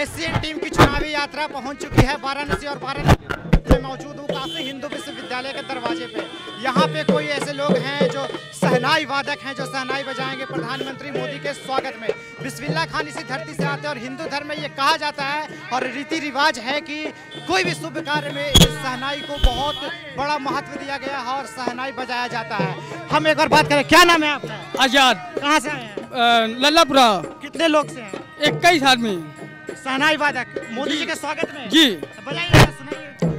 SCN team की चुनावी यात्रा पहुंच चुकी है वाराणसी और वाराणसी में मौजूद हूँ काशी हिंदू विश्वविद्यालय के दरवाजे पे। यहाँ पे कोई ऐसे लोग हैं जो शहनाई वादक हैं जो शहनाई बजाएंगे प्रधानमंत्री मोदी के स्वागत में। बिस्मिल्लाह खान इसी धरती से आते हैं और हिंदू धर्म में ये कहा जाता है और रीति रिवाज है कि कोई भी शुभ कार्य में इस शहनाई को बहुत बड़ा महत्व दिया गया है और शहनाई बजाया जाता है। हम एक बार बात करें, क्या नाम है आपका? आजाद। कहाँ से आए हैं? लल्लापुरा। कितने लोग से हैं? 21 आदमी। शहनाई वादक मोदी जी के स्वागत में जी बजाइए, सुनाइए।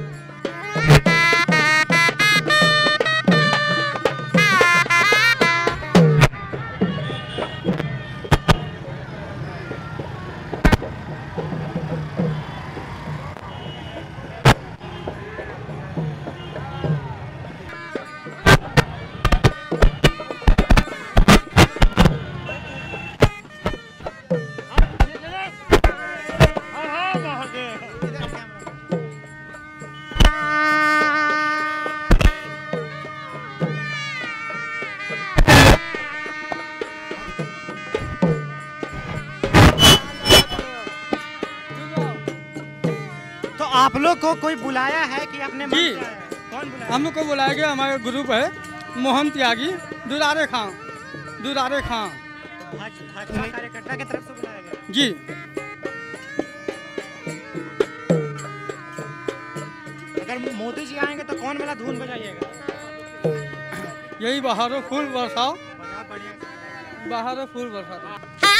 आप लोग को कोई बुलाया है कि अपने मन से आया है? कौन बुलाया? हम लोग को बुलाया गया, हमारे ग्रुप है मोहन त्यागी दुलारे खां। भाजपा कार्यकर्ता की तरफ से बुलाया गया जी। अगर मोदी जी आएंगे तो कौन वाला धुन बजाइएगा? यही बहारों फूल बरसाओ, बढ़िया। बहारों फूल बरसाओ।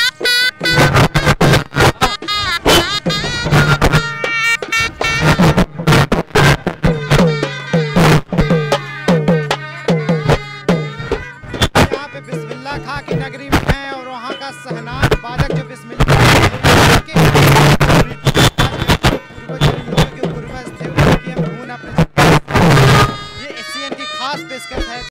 बिस्मिल्लाह खां की नगरी में है और वहाँ का शहनाई वादक जो बिस्मिल्लाह पूर्वज थे उनकी हम धुन अपने ये एससीएन की खास पेशकश है।